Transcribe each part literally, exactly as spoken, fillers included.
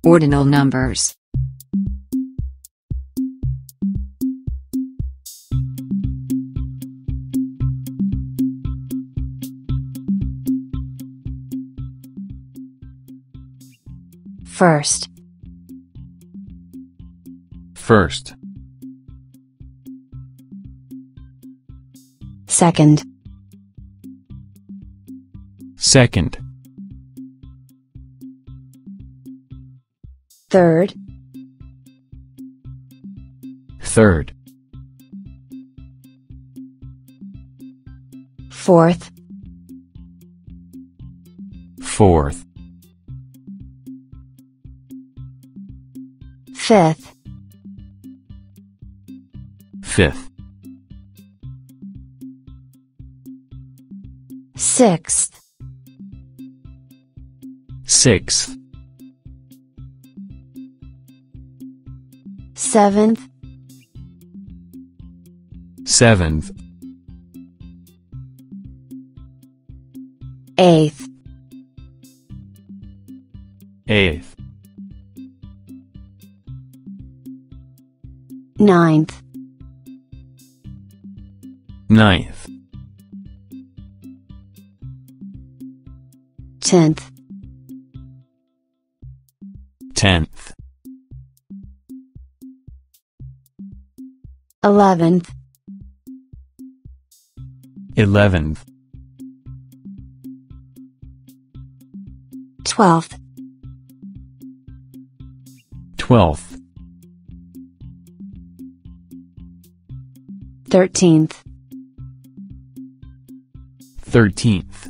Ordinal numbers. First. First. Second. Second. Third. Third. Fourth. Fourth. Fifth. Fifth. Sixth. Sixth. Seventh. Seventh. Eighth. Eighth. Ninth. Ninth. Tenth. Tenth. Eleventh. Eleventh. Twelfth. Twelfth. Thirteenth. Thirteenth.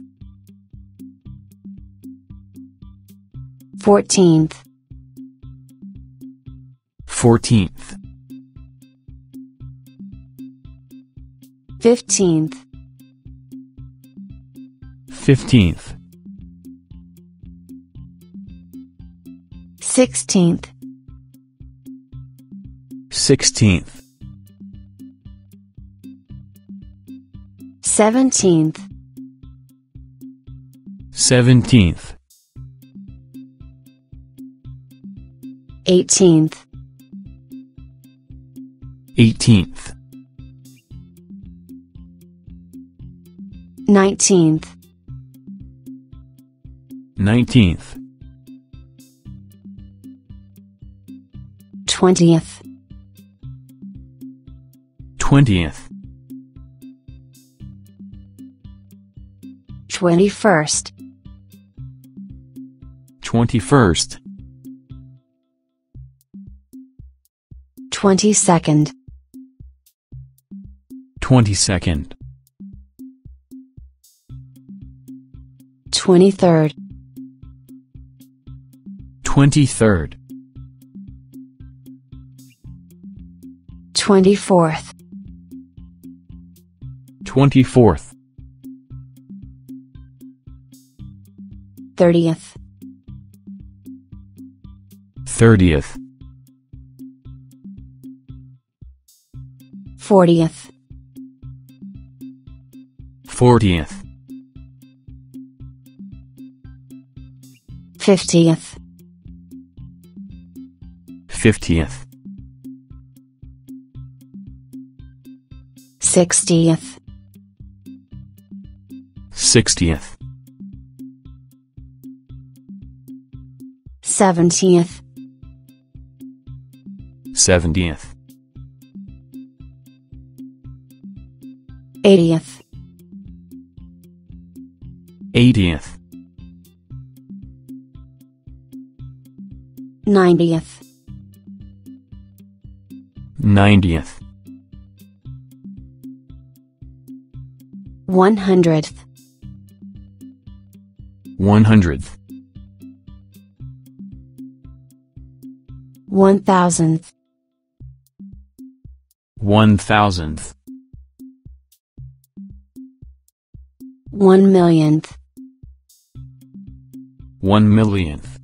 Fourteenth. Fourteenth. Fifteenth. Fifteenth. Sixteenth. Sixteenth. Seventeenth. Seventeenth. Eighteenth. Eighteenth. Nineteenth. Nineteenth. Twentieth. Twentieth. Twenty-first. Twenty-first. Twenty-second. Twenty-second. Twenty-third. Twenty-third. Twenty-fourth. Twenty-fourth. Thirtieth. Thirtieth. Fortieth. Fortieth. Fiftieth. Fiftieth. Sixtieth. Sixtieth. Seventieth. Seventieth. Eightieth. Eightieth. Ninetieth. Ninetieth. One hundredth. One hundredth. One thousandth. One thousandth. One millionth. One millionth.